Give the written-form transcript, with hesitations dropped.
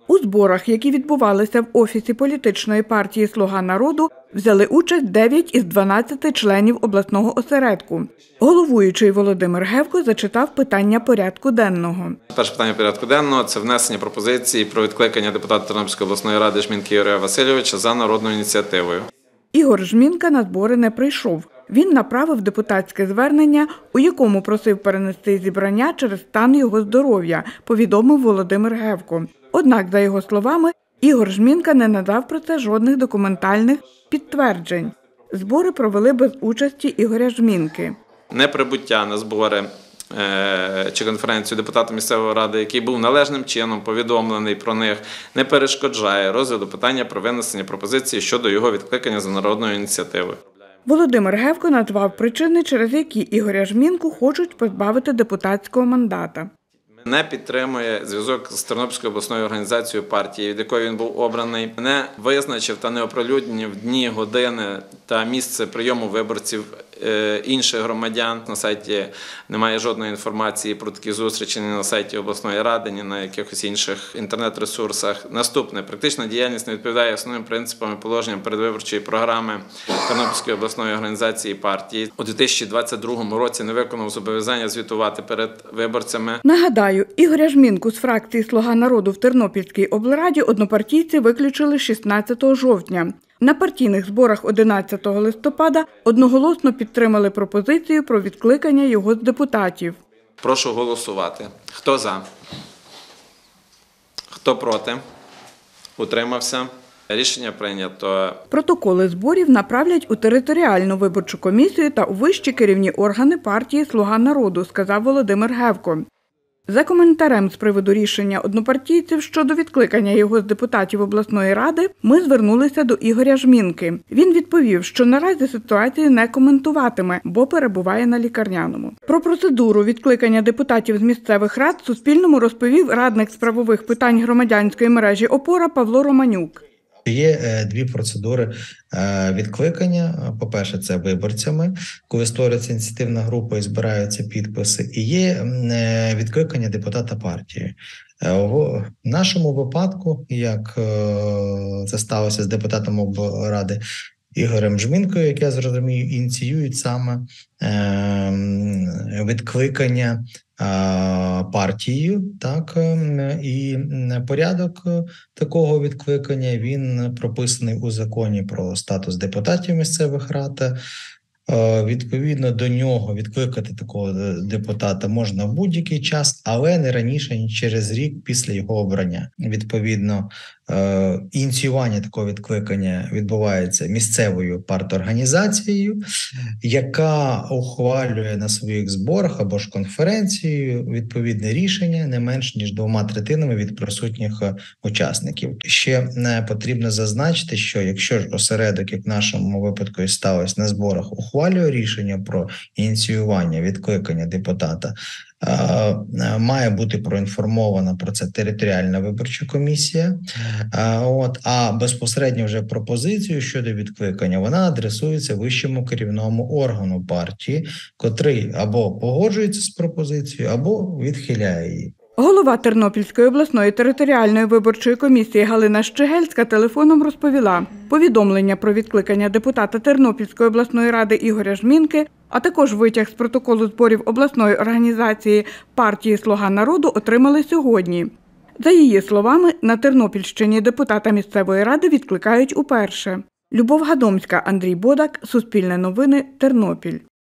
У зборах, які відбувалися в офісі політичної партії «Слуга народу», взяли участь 9 із 12 членів обласного осередку. Головуючий Володимир Гевко зачитав питання порядку денного. Перше питання порядку денного – це внесення пропозиції про відкликання депутата Тернопільської обласної ради Жмінки Ігоря Васильовича за народною ініціативою. Ігор Жмінка на збори не прийшов. Він направив депутатське звернення, у якому просив перенести зібрання через стан його здоров'я, повідомив Володимир Гевко. Однак, за його словами, Ігор Жмінка не надав про це жодних документальних підтверджень. Збори провели без участі Ігоря Жмінки. Неприбуття на збори чи конференцію депутата місцевої ради, який був належним чином повідомлений про них, не перешкоджає розгляду питання про винесення пропозиції щодо його відкликання за народною ініціативою. Володимир Гевко назвав причини, через які Ігоря Жмінку хочуть позбавити депутатського мандата. Не підтримує зв'язок з Тернопільською обласною організацією партії, від якої він був обраний. Не визначив та не оприлюднив дні, години та місце прийому виборців інших громадян. На сайті немає жодної інформації про такі зустрічі ні на сайті обласної ради, ні на якихось інших інтернет-ресурсах. Наступне. Практична діяльність не відповідає основним принципам і положенням передвиборчої програми Тернопільської обласної організації партії. У 2022 році не виконав зобов'язання звітувати перед виборцями. Нагадаю, Ігоря Жмінку з фракції «Слуга народу» в Тернопільській облраді однопартійці виключили 16 жовтня. На партійних зборах 11 листопада одноголосно підтримали пропозицію про відкликання його з депутатів. Прошу голосувати. Хто за? Хто проти? Утримався? Рішення прийнято. Протоколи зборів направлять у територіальну виборчу комісію та у вищі керівні органи партії «Слуга народу», сказав Володимир Гевко. За коментарем з приводу рішення однопартійців щодо відкликання його з депутатів обласної ради ми звернулися до Ігоря Жмінки. Він відповів, що наразі ситуацію не коментуватиме, бо перебуває на лікарняному. Про процедуру відкликання депутатів з місцевих рад Суспільному розповів радник з правових питань громадянської мережі «Опора» Павло Романюк. Є дві процедури відкликання. По-перше, це виборцями, коли створюється ініціативна група і збираються підписи. І є відкликання депутата партії. В нашому випадку, як це сталося з депутатом облради Ігорем Жмінкою, як я зрозумію, ініціюють саме відкликання партією, так, і порядок такого відкликання, він прописаний у законі про статус депутатів місцевих рад. Відповідно до нього відкликати такого депутата можна в будь-який час, але не раніше, ніж через рік після його обрання. Відповідно, ініціювання такого відкликання відбувається місцевою парторганізацією, яка ухвалює на своїх зборах або ж конференцією відповідне рішення не менш ніж 2/3 від присутніх учасників. Ще потрібно зазначити, що якщо ж осередок, як в нашому випадку і сталося на зборах, ухвалює рішення про ініціювання відкликання депутата, має бути проінформована про це територіальна виборча комісія. А безпосередньо вже пропозицію щодо відкликання вона адресується вищому керівному органу партії, котрий або погоджується з пропозицією, або відхиляє її. Голова Тернопільської обласної територіальної виборчої комісії Галина Щегельська телефоном розповіла, повідомлення про відкликання депутата Тернопільської обласної ради Ігоря Жмінки, а також витяг з протоколу зборів обласної організації партії «Слуга народу» отримали сьогодні. За її словами, на Тернопільщині депутата місцевої ради відкликають уперше. Любов Гадомська, Андрій Бодак, Суспільне новини, Тернопіль.